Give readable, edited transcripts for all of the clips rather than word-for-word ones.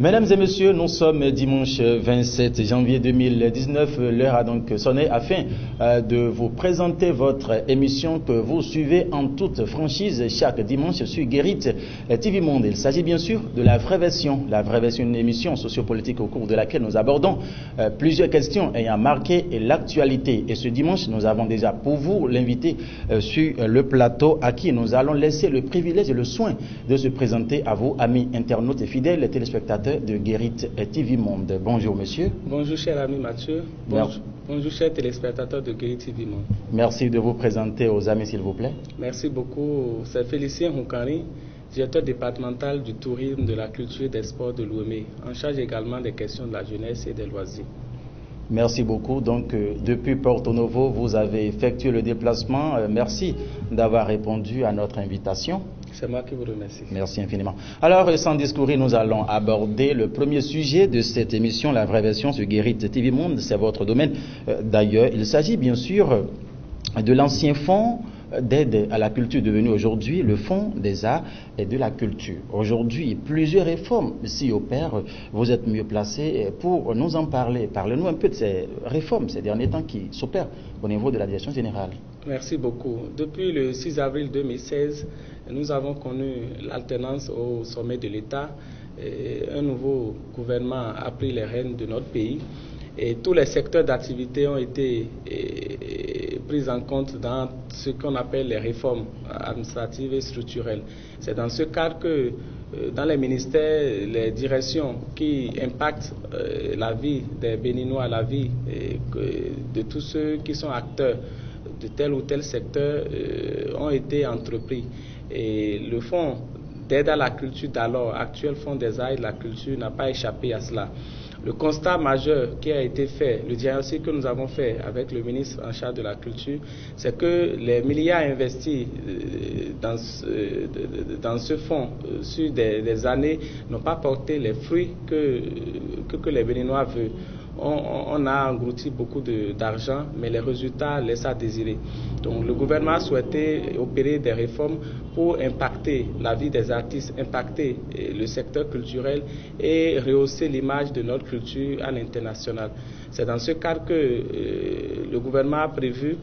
Mesdames et messieurs, nous sommes dimanche 27 janvier 2019. L'heure a donc sonné afin de vous présenter votre émission que vous suivez en toute franchise chaque dimanche sur Guérit TV Monde. Il s'agit bien sûr de La Vraie Version. La Vraie Version, une émission sociopolitique au cours de laquelle nous abordons plusieurs questions ayant marqué l'actualité. Et ce dimanche, nous avons déjà pour vous l'invité sur le plateau à qui nous allons laisser le privilège et le soin de se présenter à vous, amis internautes et fidèles téléspectateurs de Guérit TV Monde. Bonjour monsieur. Bonjour cher ami Mathieu. Bonjour chers téléspectateurs de Guérit TV Monde. Merci de vous présenter aux amis s'il vous plaît. Merci beaucoup. C'est Félicien Houkari, directeur départemental du tourisme, de la culture et des sports de l'OME, en charge également des questions de la jeunesse et des loisirs. Merci beaucoup. Donc, depuis Porto Novo, vous avez effectué le déplacement. Merci d'avoir répondu à notre invitation. C'est moi qui vous remercie. Merci infiniment. Alors, sans discourir, nous allons aborder le premier sujet de cette émission, La Vraie Version sur Guérit TV Monde. C'est votre domaine. D'ailleurs, il s'agit bien sûr de l'ancien fonds d'aide à la culture devenu aujourd'hui le Fonds des arts et de la culture. Aujourd'hui, plusieurs réformes s'y opèrent. Vous êtes mieux placé pour nous en parler. Parlez-nous un peu de ces réformes ces derniers temps qui s'opèrent au niveau de la direction générale. Merci beaucoup. Depuis le 6 avril 2016, nous avons connu l'alternance au sommet de l'État. Un nouveau gouvernement a pris les rênes de notre pays. Et tous les secteurs d'activité ont été pris en compte dans ce qu'on appelle les réformes administratives et structurelles. C'est dans ce cadre que dans les ministères, les directions qui impactent la vie des Béninois, la vie de tous ceux qui sont acteurs de tel ou tel secteur ont été entrepris. Et le fonds d'aide à la culture d'alors, actuel fonds des arts et de la culture, n'a pas échappé à cela. Le constat majeur qui a été fait, le diagnostic que nous avons fait avec le ministre en charge de la culture, c'est que les milliards investis dans ce fonds sur des années n'ont pas porté les fruits que les Béninois veulent. On a englouti beaucoup d'argent, mais les résultats laissent à désirer. Donc le gouvernement a souhaité opérer des réformes pour impacter la vie des artistes, impacter le secteur culturel et rehausser l'image de notre culture à l'international. C'est dans ce cadre que le gouvernement a prévu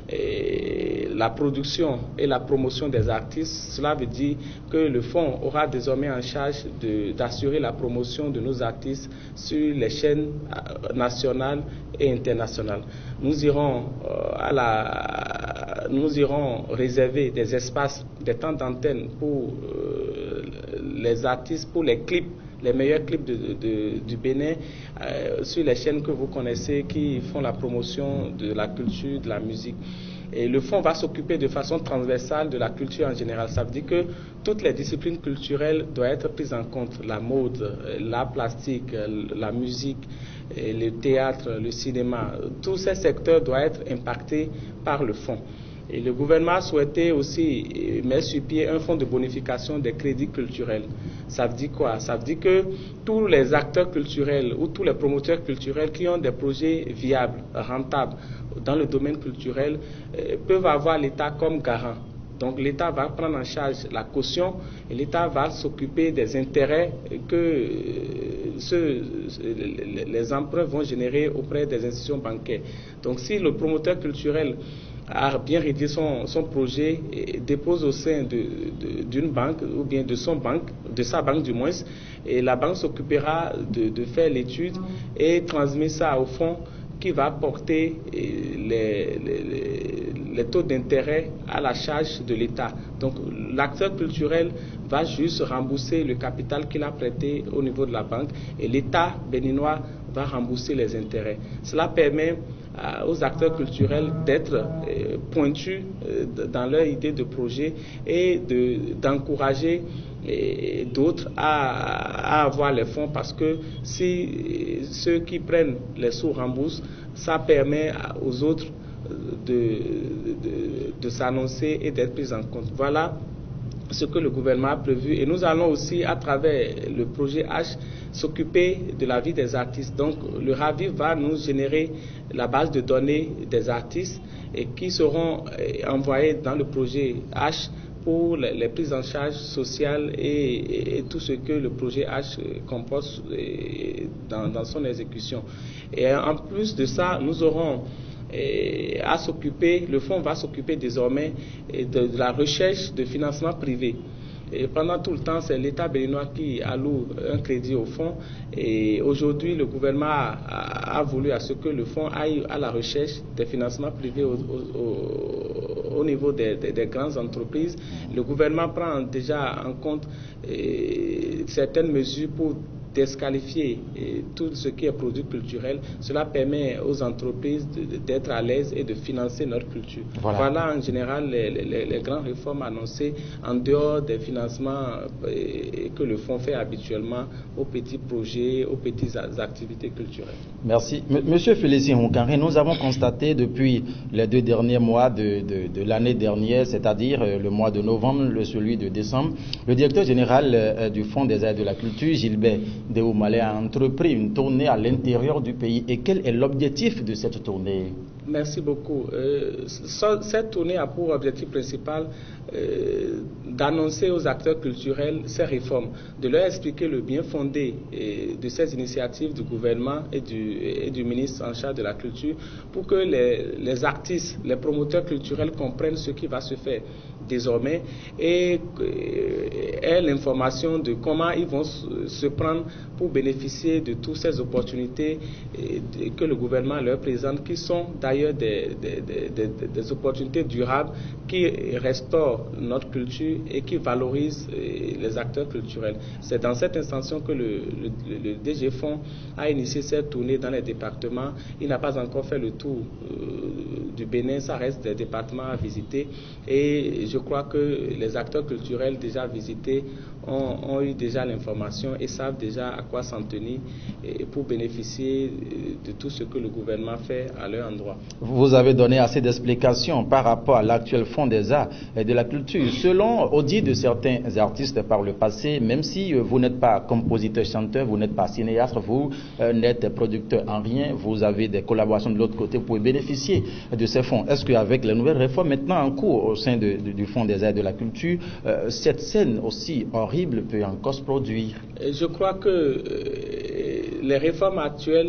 la production et la promotion des artistes. Cela veut dire que le fonds aura désormais en charge d'assurer la promotion de nos artistes sur les chaînes nationales et internationales. Nous irons réserver des espaces, des temps d'antenne pour les artistes, pour les clips, les meilleurs clips du Bénin sur les chaînes que vous connaissez qui font la promotion de la culture, de la musique. Et le fonds va s'occuper de façon transversale de la culture en général. Ça veut dire que toutes les disciplines culturelles doivent être prises en compte. La mode, l'art plastique, la musique, le théâtre, le cinéma. Tous ces secteurs doivent être impactés par le fonds. Et le gouvernement a souhaité aussi mettre sur pied un fonds de bonification des crédits culturels. Ça veut dire quoi? Ça veut dire que tous les acteurs culturels ou tous les promoteurs culturels qui ont des projets viables, rentables dans le domaine culturel peuvent avoir l'État comme garant. Donc l'État va prendre en charge la caution et l'État va s'occuper des intérêts que les emprunts vont générer auprès des institutions bancaires. Donc si le promoteur culturel a bien rédigé son projet et dépose au sein d'une banque ou bien de sa banque du moins, et la banque s'occupera de faire l'étude et transmet ça au fonds qui va porter les taux d'intérêt à la charge de l'État. Donc l'acteur culturel va juste rembourser le capital qu'il a prêté au niveau de la banque et l'État béninois va rembourser les intérêts. Cela permet aux acteurs culturels d'être pointus dans leur idée de projet et d'encourager d'autres à avoir les fonds, parce que si ceux qui prennent les sous remboursent, ça permet aux autres de s'annoncer et d'être pris en compte. Voilà ce que le gouvernement a prévu, et nous allons aussi à travers le projet H s'occuper de la vie des artistes. Donc le RAVIF va nous générer la base de données des artistes et qui seront envoyés dans le projet H pour les prises en charge sociales et tout ce que le projet H comporte dans son exécution. Et en plus de ça, nous aurons à s'occuper, le fonds va s'occuper désormais de la recherche de financement privé. Et pendant tout le temps, c'est l'État béninois qui alloue un crédit au fonds. Et aujourd'hui, le gouvernement a voulu à ce que le fonds aille à la recherche des financements privés au niveau des grandes entreprises. Le gouvernement prend déjà en compte certaines mesures pour disqualifier tout ce qui est produit culturel. Cela permet aux entreprises d'être à l'aise et de financer notre culture. Voilà en général les grandes réformes annoncées en dehors des financements que le fonds fait habituellement aux petits projets, aux petites activités culturelles. Merci. Monsieur Félicien Onkanré, nous avons constaté depuis les 2 derniers mois de l'année dernière, c'est-à-dire le mois de novembre, celui de décembre, le directeur général du Fonds des arts et de la culture, Gilbert Deoumalé, a entrepris une tournée à l'intérieur du pays. Et quel est l'objectif de cette tournée? Merci beaucoup. Cette tournée a pour objectif principal d'annoncer aux acteurs culturels ces réformes, de leur expliquer le bien fondé de ces initiatives du gouvernement et du ministre en charge de la culture, pour que les artistes, les promoteurs culturels comprennent ce qui va se faire désormais et aient l'information de comment ils vont se prendre pour bénéficier de toutes ces opportunités que le gouvernement leur présente, qui sont d'ailleurs des opportunités durables qui restaurent notre culture et qui valorisent les acteurs culturels. C'est dans cette intention que le DG Fonds a initié cette tournée dans les départements. Il n'a pas encore fait le tour du Bénin, ça reste des départements à visiter, et je crois que les acteurs culturels déjà visités ont eu déjà l'information et savent déjà à quoi s'en tenir pour bénéficier de tout ce que le gouvernement fait à leur endroit. Vous avez donné assez d'explications par rapport à l'actuel Fonds des arts et de la culture. Selon audit de certains artistes par le passé, même si vous n'êtes pas compositeur-chanteur, vous n'êtes pas cinéaste, vous n'êtes producteur en rien, vous avez des collaborations de l'autre côté, vous pouvez bénéficier de ces fonds. Est-ce qu'avec les nouvelles réformes maintenant en cours au sein du Fonds des arts et de la culture, cette scène aussi horrible peut encore se produire? Je crois que les réformes actuelles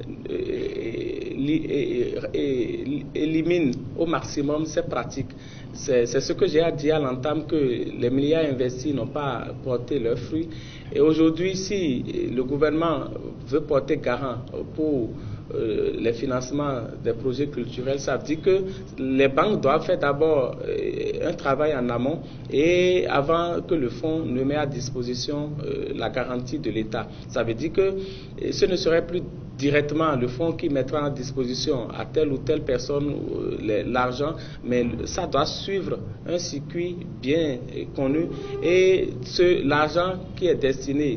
éliminent au maximum ces pratiques. C'est ce que j'ai dit à l'entame, que les milliards investis n'ont pas porté leurs fruits. Et aujourd'hui, si le gouvernement veut porter garant pour les financements des projets culturels, ça veut dire que les banques doivent faire d'abord un travail en amont, et avant que le fonds ne mette à disposition la garantie de l'État. Ça veut dire que ce ne serait plus directement le fonds qui mettra à disposition à telle ou telle personne l'argent, mais ça doit suivre un circuit bien connu, et l'argent qui est destiné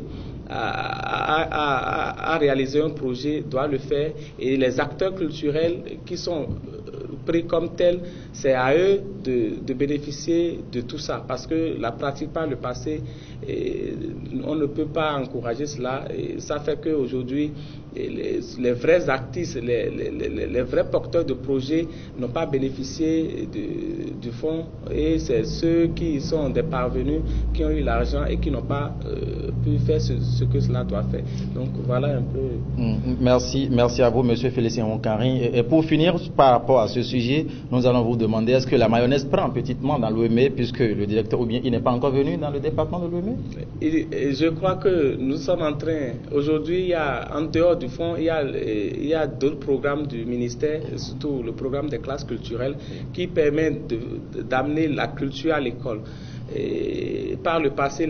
à réaliser un projet doit le faire, et les acteurs culturels qui sont pris comme tels, c'est à eux de bénéficier de tout ça, parce que la pratique par le passé, on ne peut pas encourager cela, et ça fait qu'aujourd'hui les vrais artistes, les vrais porteurs de projets n'ont pas bénéficié du fonds, et c'est ceux qui sont des parvenus qui ont eu l'argent et qui n'ont pas pu faire ce que cela doit faire. Donc voilà un peu. Merci à vous, Monsieur Félicien Onkanré. Et pour finir, par rapport à ce sujet, nous allons vous demander, est-ce que la mayonnaise prend petitement dans l'OME, puisque le directeur, ou bien il n'est pas encore venu dans le département de l'OME? Je crois que nous sommes en train, aujourd'hui, en dehors du fonds, il y a d'autres programmes du ministère, surtout le programme des classes culturelles, qui permet d'amener la culture à l'école. Par le passé,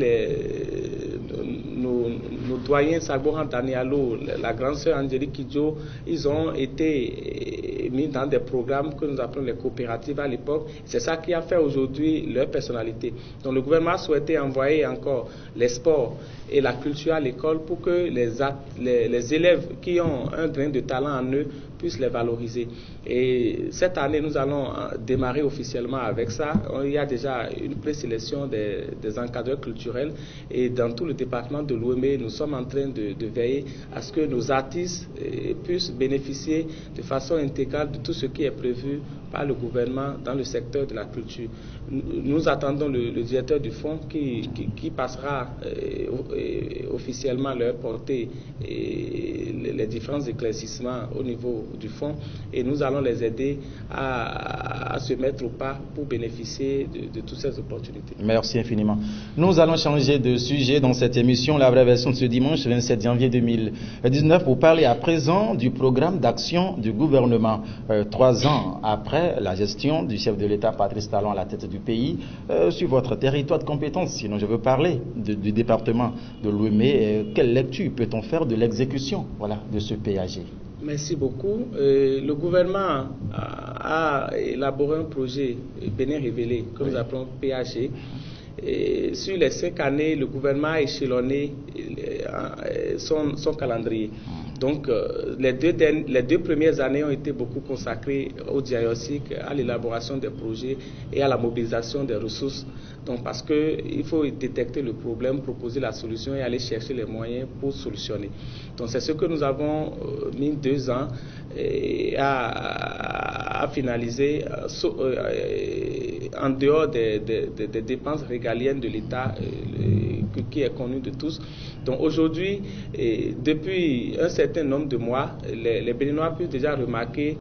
nos doyens Sagoran Danialo, la grande sœur Angélique Kidjo, ils ont été mis dans des programmes que nous appelons les coopératives à l'époque. C'est ça qui a fait aujourd'hui leur personnalité. Donc le gouvernement a souhaité envoyer encore les sports et la culture à l'école pour que les élèves qui ont un grain de talent en eux puissent les valoriser. Et cette année, nous allons démarrer officiellement avec ça. Il y a déjà une présélection des encadreurs culturels, et dans tout le département de l'OME, nous sommes en train de veiller à ce que nos artistes puissent bénéficier de façon intégrale de tout ce qui est prévu par le gouvernement dans le secteur de la culture. Nous attendons le directeur du fonds qui passera officiellement leur porter les différents éclaircissements au niveau du fonds, et nous allons les aider à se mettre au pas pour bénéficier de toutes ces opportunités. Merci infiniment. Nous allons changer de sujet dans cette émission, la vraie version de ce dimanche 27 janvier 2019, pour parler à présent du programme d'action du gouvernement. 3 ans après la gestion du chef de l'État Patrice Talon à la tête du pays, sur votre territoire de compétence, sinon je veux parler du département de Lomé, quelle lecture peut-on faire de l'exécution de ce PAG? Merci beaucoup. Le gouvernement a élaboré un projet Bénin révélé, que nous appelons PAG. Et sur les 5 années, le gouvernement a échelonné son calendrier. Donc, les deux premières années ont été beaucoup consacrées au diagnostic, à l'élaboration des projets et à la mobilisation des ressources. Donc, parce qu'il faut détecter le problème, proposer la solution et aller chercher les moyens pour solutionner. Donc, c'est ce que nous avons mis 2 ans à finaliser en dehors des dépenses régaliennes de l'État qui est connu de tous. Donc aujourd'hui, depuis un certain nombre de mois, les Béninois peuvent déjà remarquer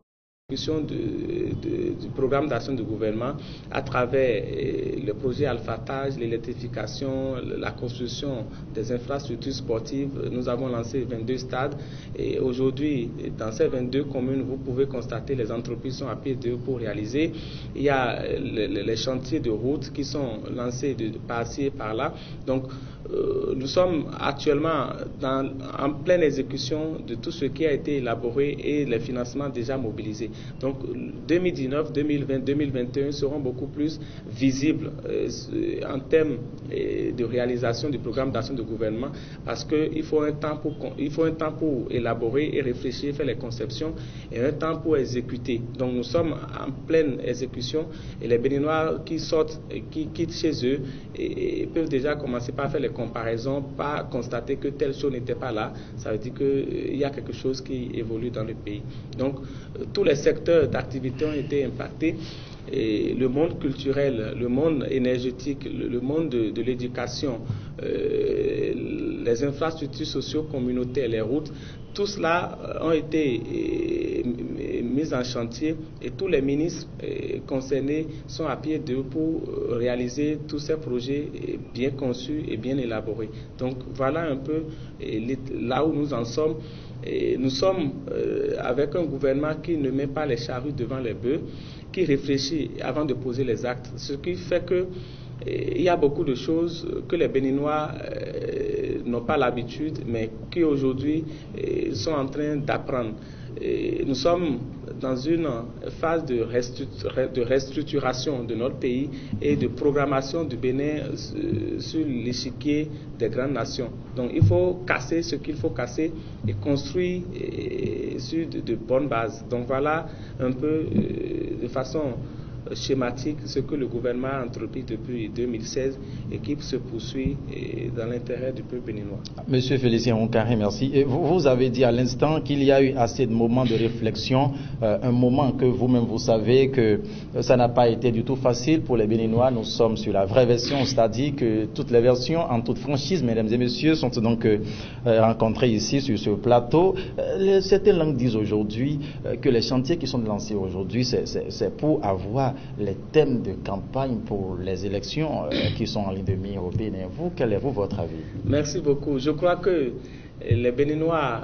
du programme d'action du gouvernement à travers le projet Alphatage, l'électrification, la construction des infrastructures sportives. Nous avons lancé 22 stades et aujourd'hui, dans ces 22 communes, vous pouvez constater les entreprises sont à pied d'œuvre pour réaliser. Il y a les chantiers de route qui sont lancés par-ci et par-là. Donc, nous sommes actuellement en pleine exécution de tout ce qui a été élaboré et les financements déjà mobilisés. Donc 2019, 2020, 2021 seront beaucoup plus visibles en termes de réalisation du programme d'action du gouvernement, parce qu'il faut un temps pour élaborer et réfléchir, faire les conceptions, et un temps pour exécuter. Donc nous sommes en pleine exécution et les Béninois qui sortent, qui quittent chez eux et peuvent déjà commencer par faire les comparaisons, par constater que telle chose n'était pas là. Ça veut dire qu'il y a quelque chose qui évolue dans le pays. Donc tous les secteurs d'activité ont été impactés. Et le monde culturel, le monde énergétique, le monde de l'éducation, les infrastructures socio-communautaires, les routes, tout cela ont été mis en chantier et tous les ministres concernés sont à pied d'œuvre pour réaliser tous ces projets bien conçus et bien élaborés. Donc voilà un peu là où nous en sommes. Et nous sommes avec un gouvernement qui ne met pas les charrues devant les bœufs, qui réfléchit avant de poser les actes. Ce qui fait que il y a beaucoup de choses que les Béninois n'ont pas l'habitude, mais qui aujourd'hui sont en train d'apprendre. Nous sommes dans une phase de restructuration de notre pays et de programmation du Bénin sur l'échiquier des grandes nations. Donc il faut casser ce qu'il faut casser et construire sur de bonnes bases. Donc voilà un peu de façon schématique ce que le gouvernement a entrepris depuis 2016 et qui se poursuit dans l'intérêt du peuple béninois. Monsieur Félicien Onkaré, merci. Et vous avez dit à l'instant qu'il y a eu assez de moments de réflexion, un moment que vous-même vous savez que ça n'a pas été du tout facile pour les Béninois. Nous sommes sur la vraie version, c'est-à-dire que toutes les versions, en toute franchise, mesdames et messieurs, sont donc rencontrées ici sur ce plateau. Certaines langues disent aujourd'hui que les chantiers qui sont lancés aujourd'hui, c'est pour avoir les thèmes de campagne pour les élections qui sont en ligne de mire au Bénin. Vous, quel est votre avis? Merci beaucoup. Je crois que les Béninois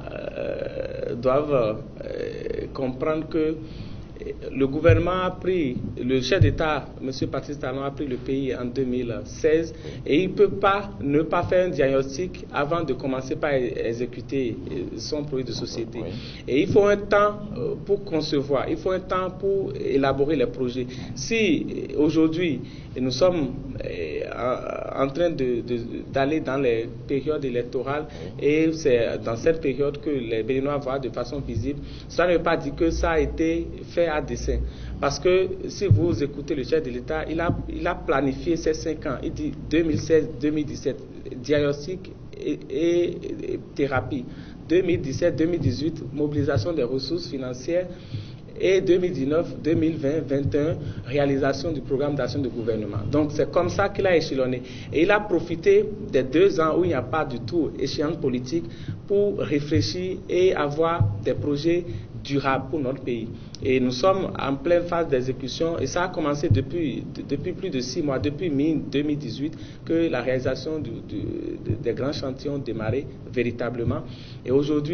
doivent comprendre que le gouvernement a pris, le chef d'État, M. Patrice Talon, a pris le pays en 2016 et il ne peut pas ne pas faire un diagnostic avant de commencer par exécuter son projet de société. Oui. Et il faut un temps pour concevoir, il faut un temps pour élaborer les projets. Si aujourd'hui nous sommes en train d'aller dans les périodes électorales et c'est dans cette période que les Béninois voient de façon visible, ça ne veut pas dire que ça a été fait à dessein. Parce que si vous écoutez le chef de l'État, il a planifié ces 5 ans. Il dit 2016-2017, diagnostic et thérapie. 2017-2018, mobilisation des ressources financières et 2019, 2020, 2021, réalisation du programme d'action du gouvernement. Donc c'est comme ça qu'il a échelonné. Et il a profité des 2 ans où il n'y a pas du tout échéance politique pour réfléchir et avoir des projets durables pour notre pays. Et nous sommes en pleine phase d'exécution et ça a commencé depuis plus de 6 mois, depuis mi-2018 que la réalisation des grands chantiers ont démarré véritablement. Et aujourd'hui,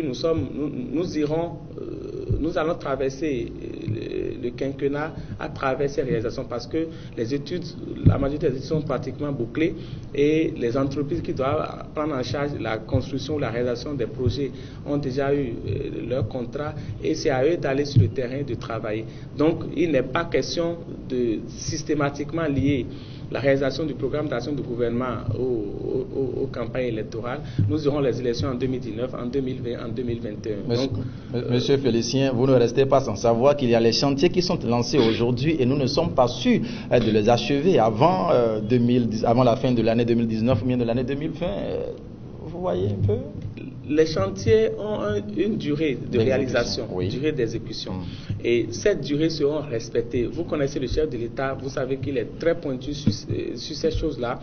nous allons traverser le quinquennat à travers ces réalisations parce que la majorité des études sont pratiquement bouclées et les entreprises qui doivent prendre en charge la construction ou la réalisation des projets ont déjà eu leur contrat et c'est à eux d'aller sur le terrain de travailler. Donc, il n'est pas question de systématiquement lier la réalisation du programme d'action du gouvernement aux campagnes électorales. Nous aurons les élections en 2019, en 2020, en 2021. Monsieur Félicien, vous ne restez pas sans savoir qu'il y a les chantiers qui sont lancés aujourd'hui et nous ne sommes pas sûrs de les achever avant la fin de l'année 2019 ou bien de l'année 2020. Vous voyez un peu? Les chantiers ont une durée de réalisation, une durée d'exécution. Et cette durée seront respectées. Vous connaissez le chef de l'État, vous savez qu'il est très pointu sur ces choses-là.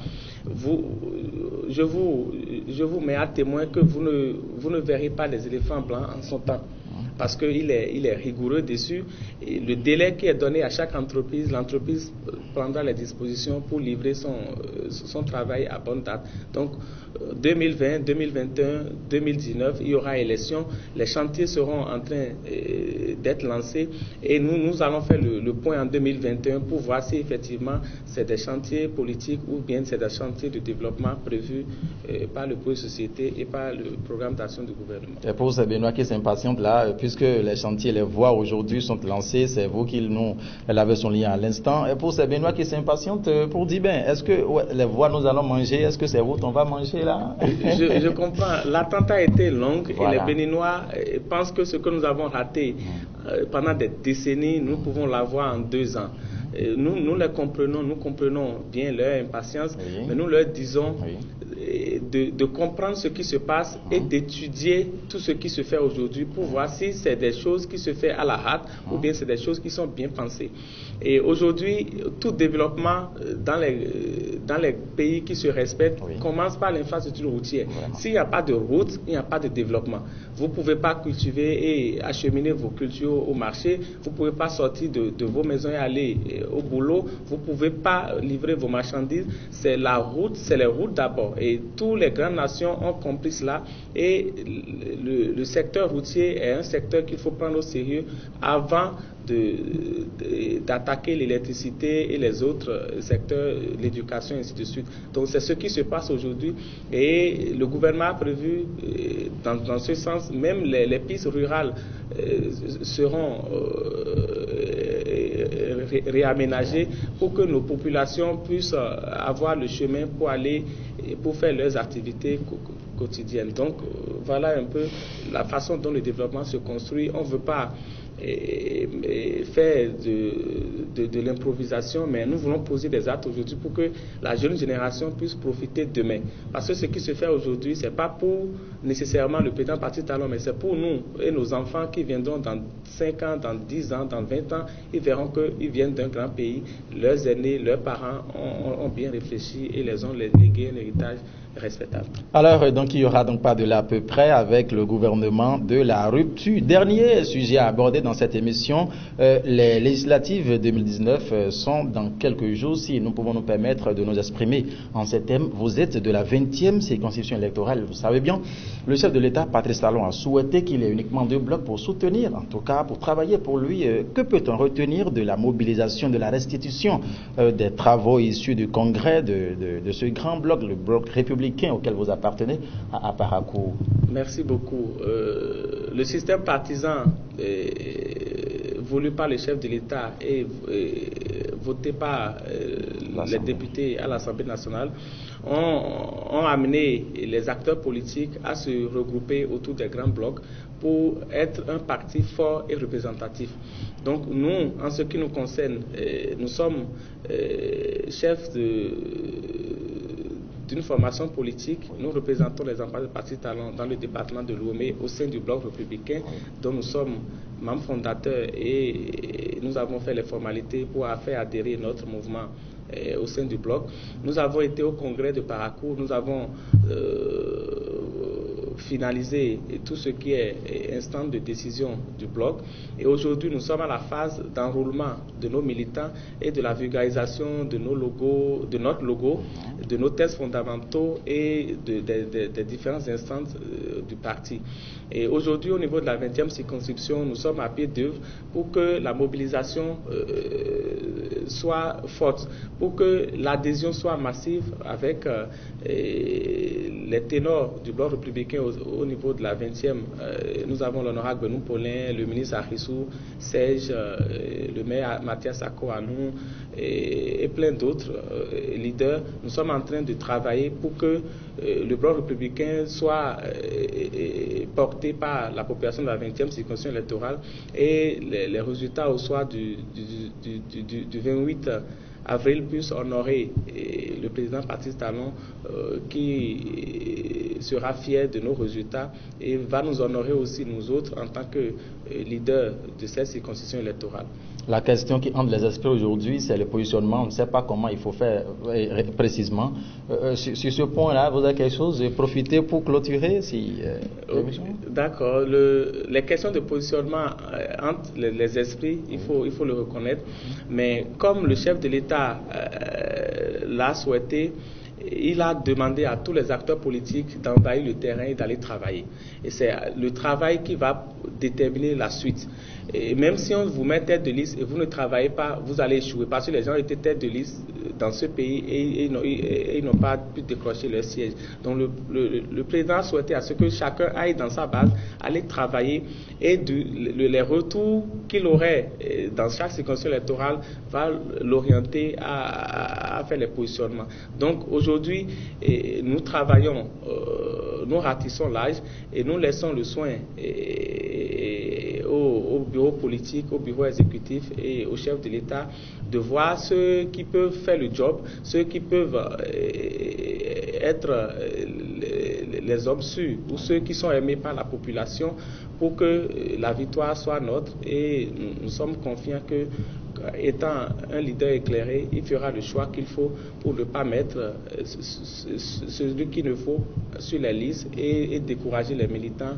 Je vous mets à témoin que vous ne verrez pas les éléphants blancs en son temps. Parce qu'il est rigoureux dessus. Et le délai qui est donné à chaque entreprise, l'entreprise prendra les dispositions pour livrer son travail à bonne date. Donc, 2020, 2021, 2019, il y aura élection. Les chantiers seront en train d'être lancés et nous allons faire le point en 2021 pour voir si effectivement c'est des chantiers politiques ou bien c'est des chantiers de développement prévus par le projet de société et par le programme d'action du gouvernement. Et pour ces Benoît qui s'impatientent là, puisque les chantiers, les voies aujourd'hui sont lancées, c'est vous qui nous l'avez souligné à l'instant. Et pour ces Benoît qui s'impatientent, pour dire, est-ce que les voies nous allons manger, est-ce que c'est vous qu'on va manger là? Je comprends. L'attente a été longue et les Béninois pensent que ce que nous avons raté pendant des décennies, nous pouvons l'avoir en 2 ans. Nous les comprenons, nous comprenons bien leur impatience, mais nous leur disons de comprendre ce qui se passe et d'étudier tout ce qui se fait aujourd'hui pour voir si c'est des choses qui se font à la hâte ou bien c'est des choses qui sont bien pensées. Et aujourd'hui, tout développement dans les pays qui se respectent commence par l'infrastructure routière. S'il n'y a pas de route, il n'y a pas de développement. Vous ne pouvez pas cultiver et acheminer vos cultures au marché, vous ne pouvez pas sortir de vos maisons et aller au boulot, vous ne pouvez pas livrer vos marchandises. C'est la route, c'est les routes d'abord. Et toutes les grandes nations ont compris cela. Et le secteur routier est un secteur qu'il faut prendre au sérieux avant d'attaquer l'électricité et les autres secteurs, l'éducation, et ainsi de suite. Donc c'est ce qui se passe aujourd'hui et le gouvernement a prévu dans ce sens, même les pistes rurales seront réaménagées pour que nos populations puissent avoir le chemin pour faire leurs activités quotidiennes. Donc voilà un peu la façon dont le développement se construit. On ne veut pas faire de l'improvisation, mais nous voulons poser des actes aujourd'hui pour que la jeune génération puisse profiter demain. Parce que ce qui se fait aujourd'hui, ce n'est pas pour nécessairement le président parti talon, mais c'est pour nous et nos enfants qui viendront dans 5 ans, dans 10 ans, dans 20 ans, ils verront qu'ils viennent d'un grand pays, leurs aînés, leurs parents ont bien réfléchi et les ont légué un héritage respectable. Alors, donc, il n'y aura donc pas de là à peu près avec le gouvernement de la rupture. Dernier sujet à aborder dans cette émission, les législatives 2019 sont dans quelques jours. Si nous pouvons nous permettre de nous exprimer en ces thèmes, vous êtes de la 20e circonscription électorale. Vous savez bien, le chef de l'État, Patrice Talon, a souhaité qu'il y ait uniquement 2 blocs pour soutenir, en tout cas pour travailler pour lui. Que peut-on retenir de la mobilisation, de la restitution des travaux issus du congrès de ce grand bloc, le bloc républicain auquel vous appartenez à Parakou? Merci beaucoup. Le système partisan voulu par le chef de l'État et voté par les députés à l'Assemblée nationale ont amené les acteurs politiques à se regrouper autour des grands blocs pour être un parti fort et représentatif. Donc nous, en ce qui nous concerne, nous sommes chefs d'une formation politique. Nous représentons les employés de Parti Talon dans le département de Lomé au sein du Bloc républicain, dont nous sommes membres fondateurs et nous avons fait les formalités pour faire adhérer notre mouvement au sein du Bloc. Nous avons été au congrès de Paracourt, nous avons finalisé tout ce qui est instant de décision du Bloc, et aujourd'hui nous sommes à la phase d'enrôlement de nos militants et de la vulgarisation de nos logos, de notre logo, de nos textes fondamentaux et des différentes instances du parti. Et aujourd'hui, au niveau de la 20e circonscription, nous sommes à pied d'œuvre pour que la mobilisation soit forte, pour que l'adhésion soit massive avec les ténors du Bloc républicain au niveau de la 20e. Nous avons l'honorable Benoît Paulin, le ministre Arissou, Serge, le maire Mathias Ako-Anou et plein d'autres leaders. Nous sommes en train de travailler pour que le Bloc républicain soit porté par la population de la 20e circonscription électorale et les résultats au soir du 28 avril puissent honorer le président Patrice Talon qui sera fier de nos résultats et va nous honorer aussi nous autres en tant que leaders de cette circonscription électorale. La question qui hante les esprits aujourd'hui, c'est le positionnement. On ne sait pas comment il faut faire précisément. Sur ce point-là, vous avez quelque chose? Profitez pour clôturer D'accord. Les questions de positionnement hantent les esprits, il faut le reconnaître. Mais comme le chef de l'État l'a souhaité, il a demandé à tous les acteurs politiques d'envahir le terrain et d'aller travailler. Et c'est le travail qui va déterminer la suite. Et même si on vous met tête de liste et vous ne travaillez pas, vous allez échouer. Parce que les gens étaient tête de liste dans ce pays et ils n'ont pas pu décrocher leur siège. Donc le président a souhaité à ce que chacun aille dans sa base, aller travailler et les retours qu'il aurait dans chaque circonscription électorale va l'orienter à faire les positionnements. Donc aujourd'hui, nous travaillons, nous ratissons l'âge et nous laissons le soin au bureau politique, au bureau exécutif et au chef de l'État de voir ceux qui peuvent faire le job, ceux qui peuvent être les hommes sûrs ou ceux qui sont aimés par la population pour que la victoire soit nôtre. Et nous sommes confiants que, étant un leader éclairé, il fera le choix qu'il faut pour ne pas mettre celui qu'il ne faut sur les listes et décourager les militants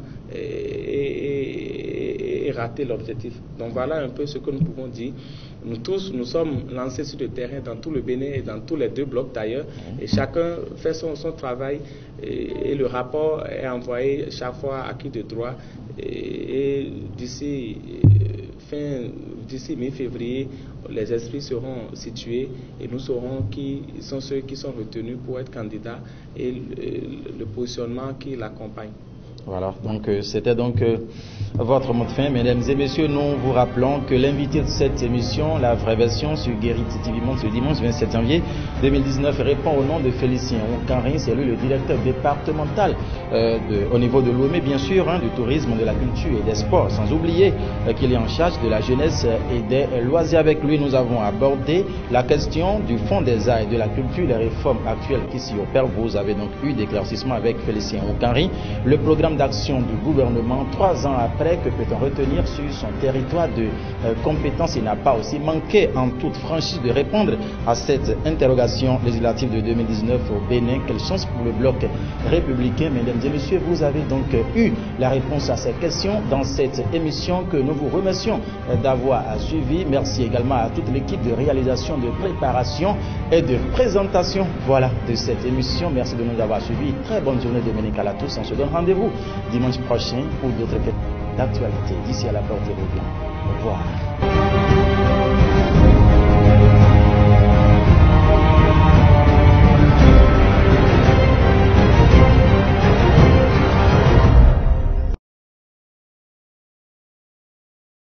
et rater l'objectif. Donc voilà un peu ce que nous pouvons dire. Nous tous, nous sommes lancés sur le terrain dans tout le Bénin et dans tous les deux blocs d'ailleurs, et chacun fait son travail et le rapport est envoyé chaque fois à qui de droit et d'ici mi-février, les esprits seront situés et nous saurons qui sont ceux qui sont retenus pour être candidats et le positionnement qui l'accompagne. Voilà, donc c'était donc votre mot de fin. Mesdames et messieurs, nous vous rappelons que l'invité de cette émission, la vraie version sur Guérit TV Monde ce dimanche 27 janvier 2019, répond au nom de Félicien Oukanri. C'est lui le directeur départemental au niveau de Lomé, bien sûr, du tourisme, de la culture et des sports, sans oublier qu'il est en charge de la jeunesse et des loisirs. Avec lui, nous avons abordé la question du Fonds des arts et de la culture, les réformes actuelles qui s'y opèrent. Vous avez donc eu d'éclaircissement avec Félicien Oukanri. Le programme d'action du gouvernement, 3 ans après, que peut-on retenir sur son territoire de compétences? Il n'a pas aussi manqué en toute franchise de répondre à cette interrogation législative de 2019 au Bénin. Quelle chance pour le bloc républicain. Mesdames et messieurs, vous avez donc eu la réponse à ces questions dans cette émission que nous vous remercions d'avoir suivi. Merci également à toute l'équipe de réalisation, de préparation et de présentation, voilà, de cette émission. Merci de nous avoir suivis. Très bonne journée dominicale à tous. On se donne rendez-vous dimanche prochain pour d'autres d'actualité. D'ici à la porte de vos biens. Au revoir.